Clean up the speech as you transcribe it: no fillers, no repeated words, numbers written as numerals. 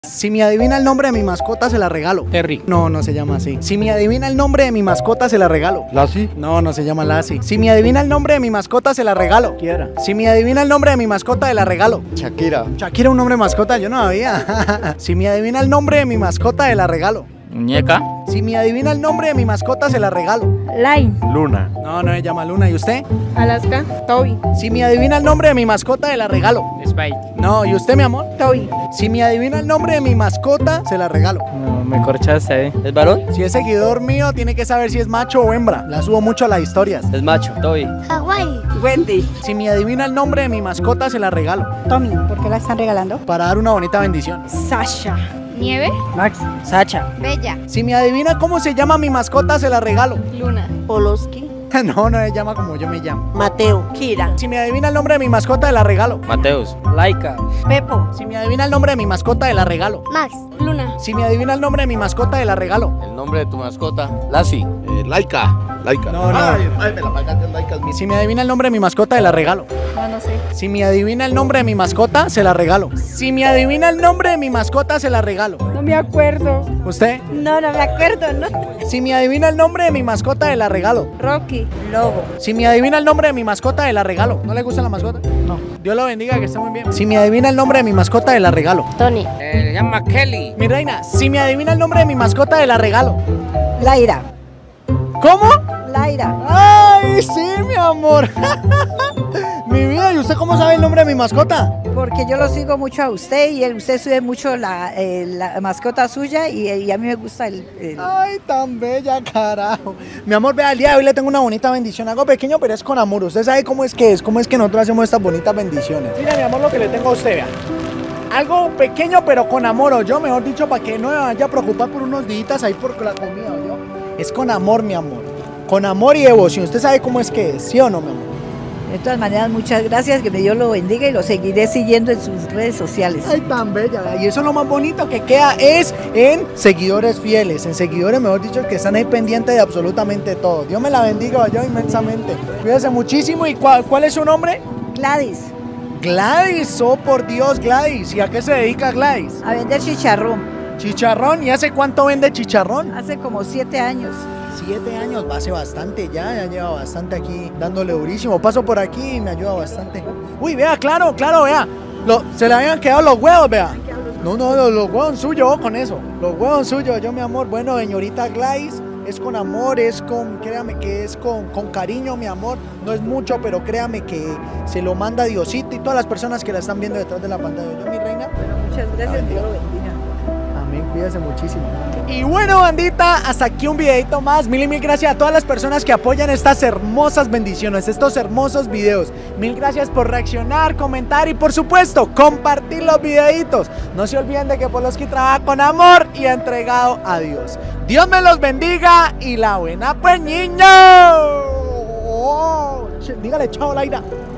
Si me adivina el nombre de mi mascota, se la regalo. Terry. No, no se llama así. Si me adivina el nombre de mi mascota, se la regalo. ¿Lassie? No, no se llama Lassie. Si me adivina el nombre de mi mascota, se la regalo. Kiera. Si me adivina el nombre de mi mascota, se la regalo. Shakira. Shakira, un nombre de mascota, yo no sabía. Si me adivina el nombre de mi mascota, se la regalo. Muñeca. Si me adivina el nombre de mi mascota, se la regalo. Line. Luna. No, no se llama Luna. ¿Y usted? Alaska. Toby. Si me adivina el nombre de mi mascota, se la regalo. Spike. No, ¿y usted, mi amor? Toby. Si me adivina el nombre de mi mascota, se la regalo. No, me corchaste, ¿Es varón? Si es seguidor mío, tiene que saber si es macho o hembra. La subo mucho a las historias. Es macho. Toby. Hawaii. Wendy. Si me adivina el nombre de mi mascota, se la regalo. Tommy. ¿Por qué la están regalando? Para dar una bonita bendición. Sasha. Nieve, Max. Sacha. Bella, Si me adivina cómo se llama mi mascota, se la regalo. Luna, Poloski. No, no se llama como yo me llamo. Mateo. Kira. Si me adivina el nombre de mi mascota, se la regalo. Mateus. Laika. Pepo. Si me adivina el nombre de mi mascota, se la regalo. Max, Luna, Si me adivina el nombre de mi mascota, se la regalo. El nombre de tu mascota. Lassie. Laika. Laika. No, no. Ay, me la pagaste en Laika. Si me adivina el nombre de mi mascota, se la regalo. No sé. Si me adivina el nombre de mi mascota, se la regalo. Si me adivina el nombre de mi mascota, se la regalo. No me acuerdo. ¿Usted? No me acuerdo, no. Si me adivina el nombre de mi mascota, se la regalo. Rocky. Lobo. Si me adivina el nombre de mi mascota, se la regalo. ¿No le gusta la mascota? No. Dios lo bendiga, que esté muy bien. Si me adivina el nombre de mi mascota, se la regalo. Tony, Se llama Kelly. Mi reina, si me adivina el nombre de mi mascota, se la regalo. Laira. ¿Cómo? Laira. ¡Ay, sí, mi amor! Mi vida, ¿y usted cómo sabe el nombre de mi mascota? Porque yo lo sigo mucho a usted y usted sube mucho la mascota suya y a mí me gusta el... Ay, tan bella, carajo. Mi amor, vea, el día de hoy le tengo una bonita bendición. Algo pequeño, pero es con amor. Usted sabe cómo es que nosotros hacemos estas bonitas bendiciones. Mira, mi amor, lo que le tengo a usted, vea. Algo pequeño, pero con amor, o yo, mejor dicho, para que no me vaya a preocupar por unos días ahí por la comida, o yo. Es con amor, mi amor. Con amor y devoción. Usted sabe cómo es que es, ¿sí o no, mi amor? De todas maneras, muchas gracias, que Dios lo bendiga y lo seguiré siguiendo en sus redes sociales. Ay, tan bella. Y eso es lo más bonito que queda es en seguidores fieles, en seguidores, mejor dicho, que están ahí pendientes de absolutamente todo. Dios me la bendiga yo inmensamente. Cuídese muchísimo. ¿Y cuál es su nombre? Gladys, Gladys. Oh, por Dios, Gladys. ¿Y a qué se dedica Gladys? a vender chicharrón. Chicharrón. ¿Y hace cuánto vende chicharrón? Hace como 7 años. 7 años, hace bastante ya lleva bastante aquí dándole durísimo. Paso por aquí y me ayuda bastante. Uy, vea, claro, vea. Se le habían quedado los huevos, vea. No, los huevos suyos, con eso. Los huevos suyos, yo mi amor. Bueno, señorita Gladys, es con amor, créame que es con cariño, mi amor. No es mucho, pero créame que se lo manda Diosito y todas las personas que la están viendo detrás de la pantalla. Yo, mi reina. Muchas gracias, Dios lo bendiga. Amén, cuídese muchísimo. Y bueno, bandita, hasta aquí un videito más. Mil y mil gracias a todas las personas que apoyan estas hermosas bendiciones, estos hermosos videos. Mil gracias por reaccionar, comentar y por supuesto compartir los videitos. No se olviden de que Poloski trabaja con amor y entregado a Dios. Dios me los bendiga y la buena pues, niños. Dígale chao, Laira.